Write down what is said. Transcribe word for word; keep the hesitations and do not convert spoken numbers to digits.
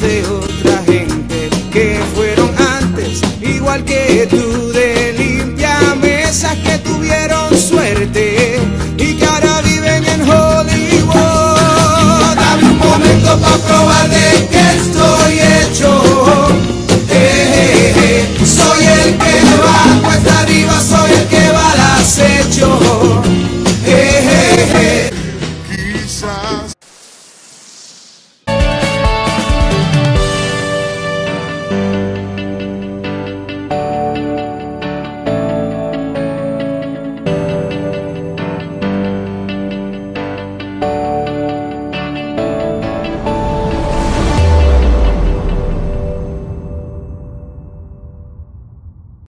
de otra gente que fueron antes, igual que tú, de limpiamesas que tuvieron suerte y que ahora viven en Hollywood. Dame un momento pa' probar de que esto